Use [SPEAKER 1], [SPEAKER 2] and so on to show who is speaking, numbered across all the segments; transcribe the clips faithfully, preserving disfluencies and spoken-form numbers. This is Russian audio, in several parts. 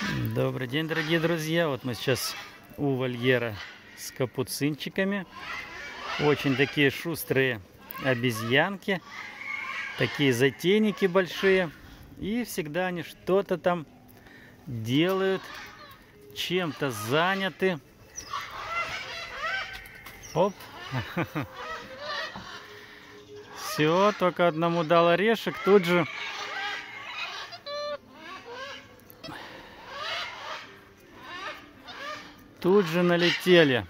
[SPEAKER 1] Добрый день, дорогие друзья! Вот мы сейчас у вольера с капуцинчиками. Очень такие шустрые обезьянки, такие затейники большие. И всегда они что-то там делают, чем-то заняты. Оп! Все, только одному дал орешек, тут же Тут же налетели.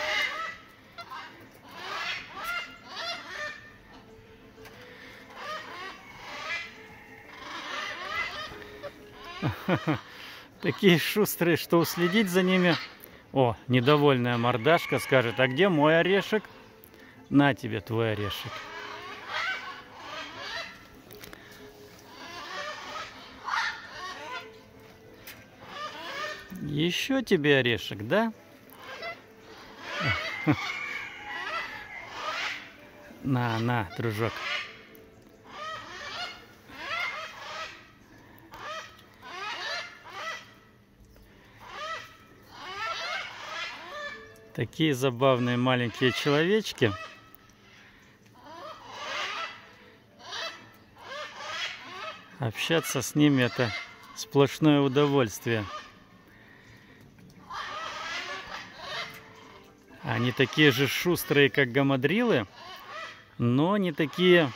[SPEAKER 1] Такие шустрые, что уследить за ними. О, недовольная мордашка скажет: а где мой орешек? На тебе твой орешек. Еще тебе орешек, да? На, на, дружок. Такие забавные маленькие человечки. Общаться с ними — это сплошное удовольствие. Они такие же шустрые, как гамадрилы, но не такие,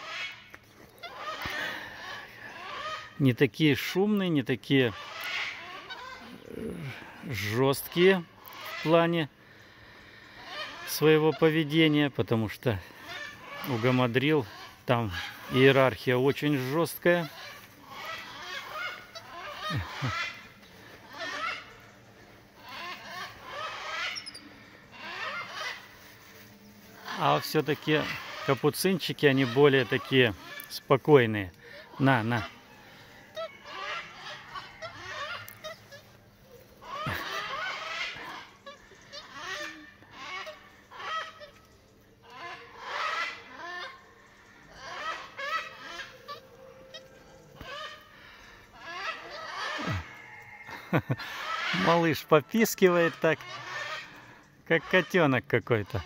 [SPEAKER 1] не такие шумные, не такие жесткие в плане своего поведения, потому что у гамадрил там иерархия очень жесткая. А все-таки капуцинчики, они более такие спокойные. На, на. Малыш попискивает так, как котенок какой-то.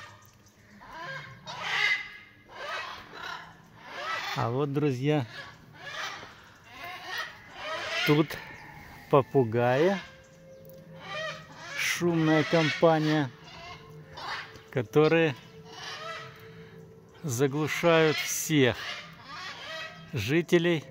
[SPEAKER 1] А вот, друзья, тут попугаи, шумная компания, которые заглушают всех жителей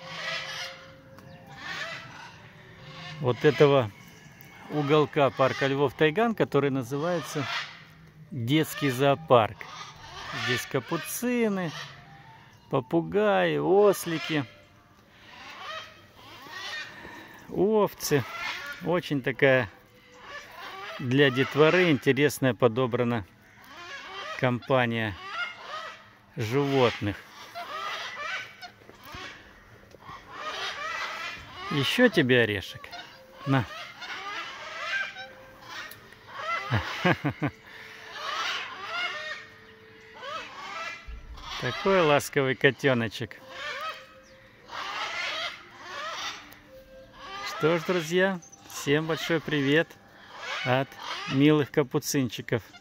[SPEAKER 1] вот этого уголка парка Львов Тайган, который называется детский зоопарк. Здесь капуцины, попугаи, ослики, овцы. Очень такая для детворы интересная подобрана компания животных. Еще тебе орешек. На. Такой ласковый котеночек. Что ж, друзья, всем большой привет от милых капуцинчиков.